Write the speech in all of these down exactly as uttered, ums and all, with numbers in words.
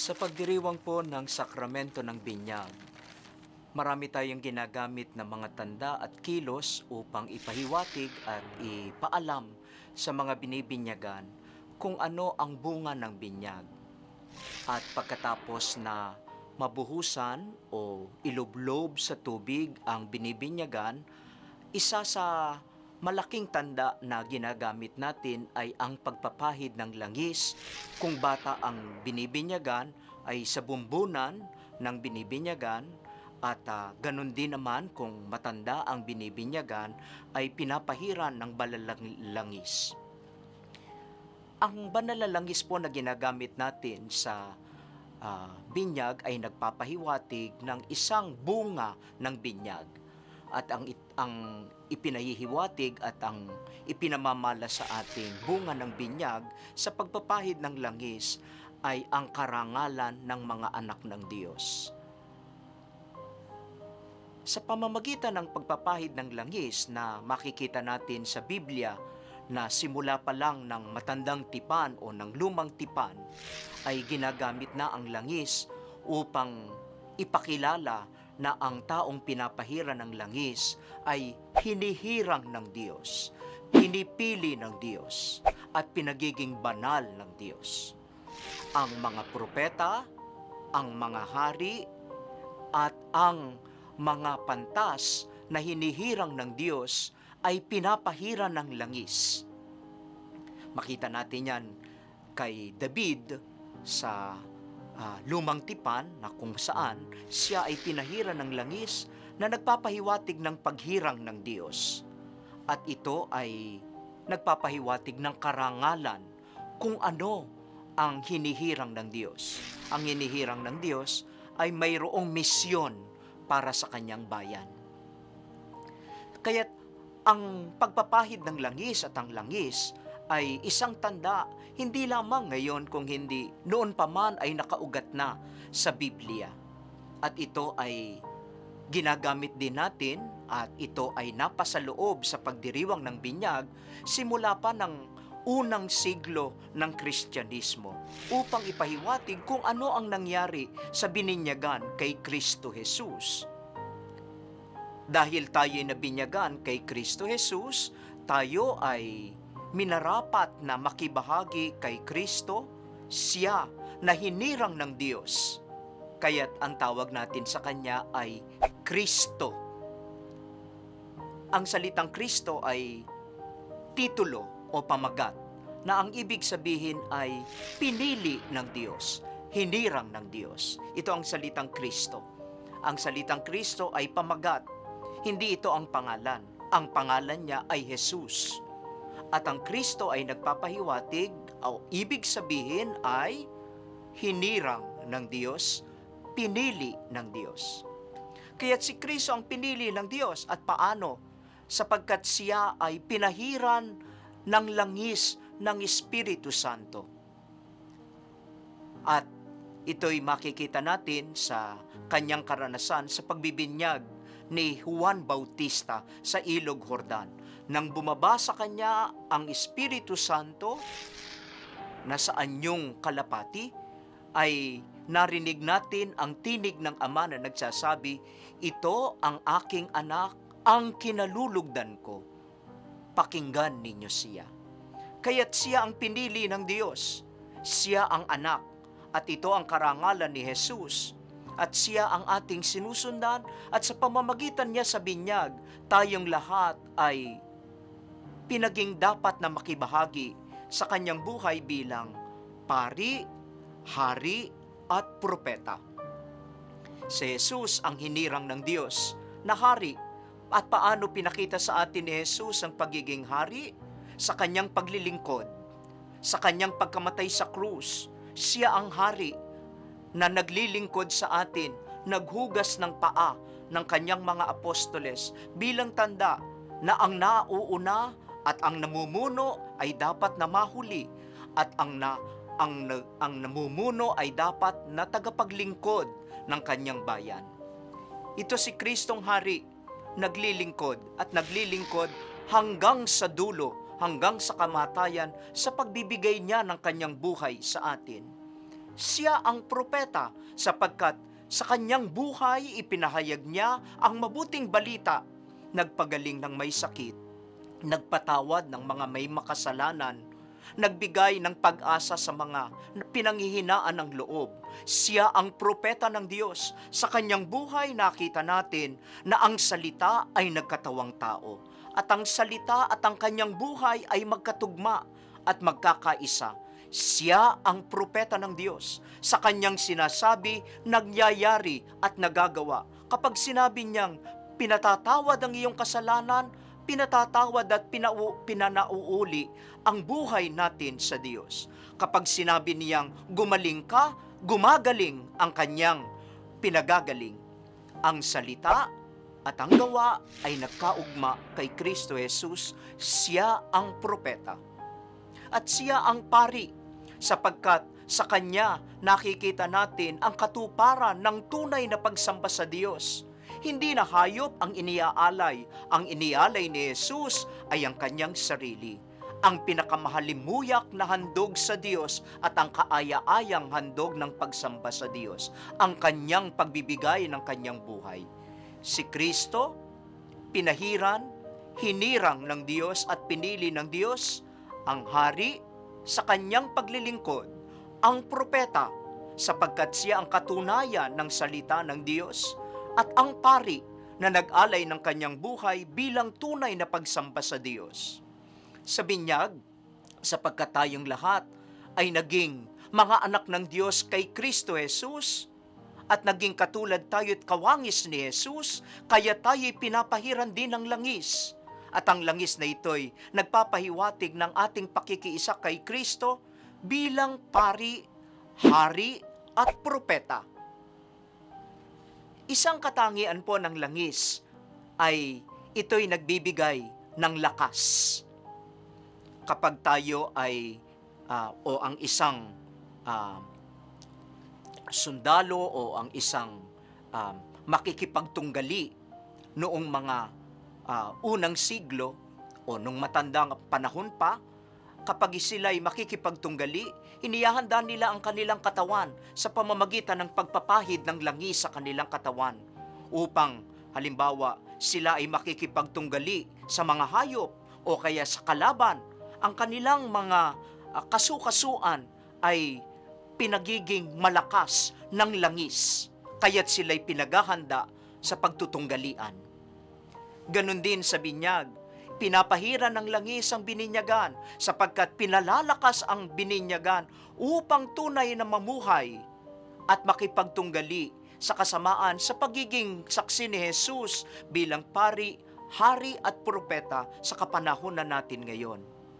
Sa pagdiriwang po ng sakramento ng binyag, marami tayong ginagamit na mga tanda at kilos upang ipahiwatig at ipaalam sa mga binibinyagan kung ano ang bunga ng binyag. At pagkatapos na mabuhusan o ilublob sa tubig ang binibinyagan, isa sa malaking tanda na ginagamit natin ay ang pagpapahid ng langis. Kung bata ang binibinyagan ay sa bumbunan ng binibinyagan, at uh, ganun din naman kung matanda ang binibinyagan ay pinapahiran ng balalangis. Ang banalalangis po na ginagamit natin sa uh, binyag ay nagpapahiwatig ng isang bunga ng binyag. At ang, ang ipinahihiwatig at ang ipinamamala sa ating bunga ng binyag sa pagpapahid ng langis ay ang karangalan ng mga anak ng Diyos. Sa pamamagitan ng pagpapahid ng langis na makikita natin sa Biblia na simula pa lang ng matandang tipan o ng lumang tipan ay ginagamit na ang langis upang ipakilala na ang taong pinapahiran ng langis ay hinihirang ng Diyos, pinipili ng Diyos, at pinagiging banal ng Diyos. Ang mga propeta, ang mga hari, at ang mga pantas na hinihirang ng Diyos ay pinapahiran ng langis. Makita natin yan kay David sa uh, lumang tipan na kung saan siya ay pinahiran ng langis na nagpapahiwatig ng paghirang ng Diyos. At ito ay nagpapahiwatig ng karangalan kung ano ang hinihirang ng Diyos. Ang hinihirang ng Diyos ay mayroong misyon para sa kanyang bayan. Kaya't ang pagpapahid ng langis at ang langis ay isang tanda, hindi lamang ngayon kung hindi noon pa man ay nakaugat na sa Biblia. At ito ay ginagamit din natin at ito ay napasaloob sa pagdiriwang ng binyag simula pa ng unang siglo ng Kristyanismo upang ipahiwatig kung ano ang nangyari sa bininyagan kay Kristo Jesus. Dahil tayo ay nabinyagan kay Kristo Jesus, tayo ay minarapat na makibahagi kay Kristo, siya na hinirang ng Diyos. Kaya't ang tawag natin sa Kanya ay Kristo. Ang salitang Kristo ay titulo o pamagat na ang ibig sabihin ay pinili ng Diyos, hinirang ng Diyos. Ito ang salitang Kristo. Ang salitang Kristo ay pamagat. Hindi ito ang pangalan. Ang pangalan niya ay Jesus. At ang Kristo ay nagpapahiwatig o ibig sabihin ay hinirang ng Diyos, pinili ng Diyos. Kaya't si Kristo ang pinili ng Diyos. At paano? Sapagkat siya ay pinahiran ng langis ng Espiritu Santo. At ito'y makikita natin sa kanyang karanasan sa pagbibinyag ni Juan Bautista sa Ilog Jordan. Nang bumaba sa kanya ang Espiritu Santo na sa anyong kalapati, ay narinig natin ang tinig ng Ama na nagsasabi, "Ito ang aking anak, ang kinalulugdan ko. Pakinggan ninyo siya." Kaya't siya ang pinili ng Diyos. Siya ang anak. At ito ang karangalan ni Jesus. At siya ang ating sinusundan. At sa pamamagitan niya sa binyag, tayong lahat ay pinaging dapat na makibahagi sa kanyang buhay bilang pari, hari, at propeta. Si Jesus ang hinirang ng Diyos na hari. At paano pinakita sa atin ni Jesus ang pagiging hari? Sa kanyang paglilingkod, sa kanyang pagkamatay sa krus. Siya ang hari na naglilingkod sa atin, naghugas ng paa ng kanyang mga apostoles bilang tanda na ang nauuna at ang namumuno ay dapat na mahuli at ang na ang, ang namumuno ay dapat na tagapaglingkod ng kanyang bayan. Ito si Kristong Hari, naglilingkod at naglilingkod hanggang sa dulo, hanggang sa kamatayan sa pagbibigay niya ng kanyang buhay sa atin. Siya ang propeta sapagkat sa kanyang buhay ipinahayag niya ang mabuting balita, nagpagaling ng may sakit, nagpatawad ng mga may makasalanan, nagbigay ng pag-asa sa mga pinanghihinaan ng loob. Siya ang propeta ng Diyos. Sa kanyang buhay nakita natin na ang salita ay nagkatawang tao. At ang salita at ang kanyang buhay ay magkatugma at magkakaisa. Siya ang propeta ng Diyos. Sa kanyang sinasabi, nagyayari at nagagawa. Kapag sinabi niyang pinatatawad ang iyong kasalanan, pinatatawad at pinau, pinanauuli ang buhay natin sa Diyos. Kapag sinabi niyang gumaling ka, gumagaling ang kanyang pinagagaling. Ang salita at ang gawa ay nagkaugma kay Kristo Jesus. Siya ang propeta. At siya ang pari, sapagkat sa kanya nakikita natin ang katuparan ng tunay na pagsamba sa Diyos. Hindi na hayop ang iniaalay. Ang inialay ni Jesus ay ang kanyang sarili. Ang pinakamahalimuyak na handog sa Diyos at ang kaaya-ayang handog ng pagsamba sa Diyos. Ang kanyang pagbibigay ng kanyang buhay. Si Kristo, pinahiran, hinirang ng Diyos at pinili ng Diyos, ang hari sa kanyang paglilingkod, ang propeta sapagkat siya ang katunayan ng salita ng Diyos, at ang pari na nag-alay ng kanyang buhay bilang tunay na pagsamba sa Diyos. Sa binyag, sapagkat tayong lahat ay naging mga anak ng Diyos kay Kristo Jesus, at naging katulad tayo't kawangis ni Jesus, kaya tayo'y pinapahiran din ng langis. At ang langis na ito'y nagpapahiwatig ng ating pakikiisa kay Kristo bilang pari, hari, at propeta. Isang katangian po ng langis ay ito'y nagbibigay ng lakas. Kapag tayo ay, uh, o ang isang uh, sundalo o ang isang uh, makikipagtunggali noong mga uh, unang siglo o nung matandang panahon pa, kapag sila'y makikipagtunggali, inihahanda nila ang kanilang katawan sa pamamagitan ng pagpapahid ng langis sa kanilang katawan upang, halimbawa, sila ay makikipagtunggali sa mga hayop o kaya sa kalaban. Ang kanilang mga uh, kasukasuan ay pinagiging malakas ng langis, kaya't sila'y pinaghahanda sa pagtutunggalian. Ganon din sa binyag, pinapahiran ng langis ang bininyagan sapagkat pinalalakas ang bininyagan upang tunay na mamuhay at makipagtunggali sa kasamaan sa pagiging saksi ni Jesus bilang pari, hari at propeta sa kapanahunan natin ngayon.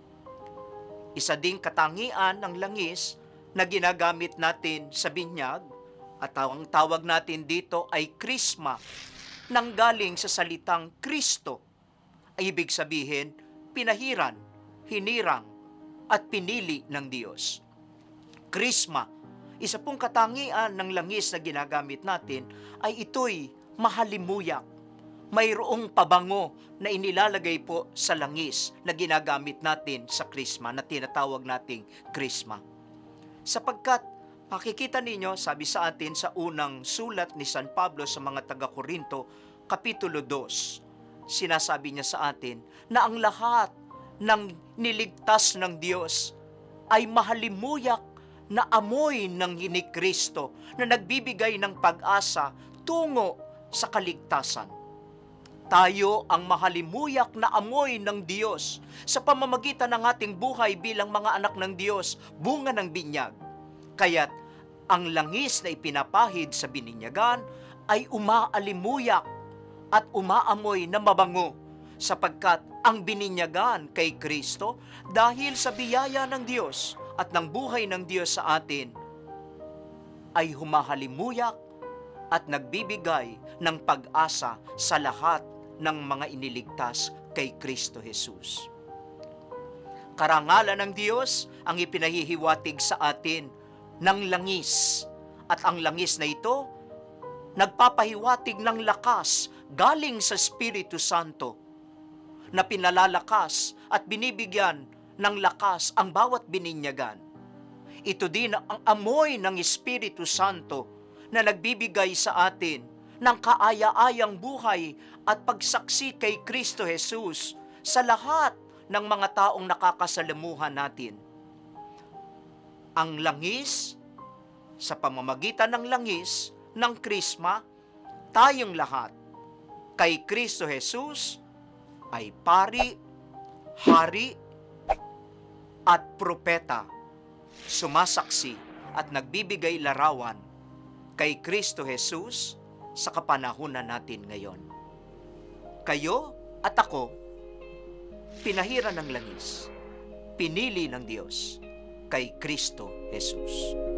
Isa ding katangian ng langis na ginagamit natin sa binyag at ang tawag natin dito ay krisma, nanggaling sa salitang Kristo. Ay ibig sabihin, pinahiran, hinirang, at pinili ng Diyos. Krisma, isa pong katangian ng langis na ginagamit natin ay ito'y mahalimuyak. Mayroong pabango na inilalagay po sa langis na ginagamit natin sa krisma na tinatawag nating krisma. Sapagkat, makikita ninyo, sabi sa atin sa unang sulat ni San Pablo sa mga taga-Korinto, Kapitulo two, sinasabi niya sa atin na ang lahat ng niligtas ng Diyos ay mahalimuyak na amoy ng ni Kristo na nagbibigay ng pag-asa tungo sa kaligtasan. Tayo ang mahalimuyak na amoy ng Diyos sa pamamagitan ng ating buhay bilang mga anak ng Diyos, bunga ng binyag. Kaya't ang langis na ipinapahid sa bininyagan ay umaalimuyak at umaamoy na mabango sapagkat ang bininyagan kay Kristo dahil sa biyaya ng Diyos at ng buhay ng Diyos sa atin ay humahalimuyak at nagbibigay ng pag-asa sa lahat ng mga iniligtas kay Kristo Jesus. Karangalan ng Diyos ang ipinahihiwatig sa atin ng langis. At ang langis na ito, nagpapahiwatig ng lakas galing sa Espiritu Santo na pinalalakas at binibigyan ng lakas ang bawat bininyagan. Ito din ang amoy ng Espiritu Santo na nagbibigay sa atin ng kaaya-ayang buhay at pagsaksi kay Kristo Jesus sa lahat ng mga taong nakakasalamuhan natin. Ang langis, sa pamamagitan ng langis ng Krisma, tayong lahat kay Kristo Jesus ay pari, hari, at propeta, sumasaksi at nagbibigay larawan kay Kristo Jesus sa kapanahunan natin ngayon. Kayo at ako, pinahiran ng langis, pinili ng Diyos kay Kristo Jesus.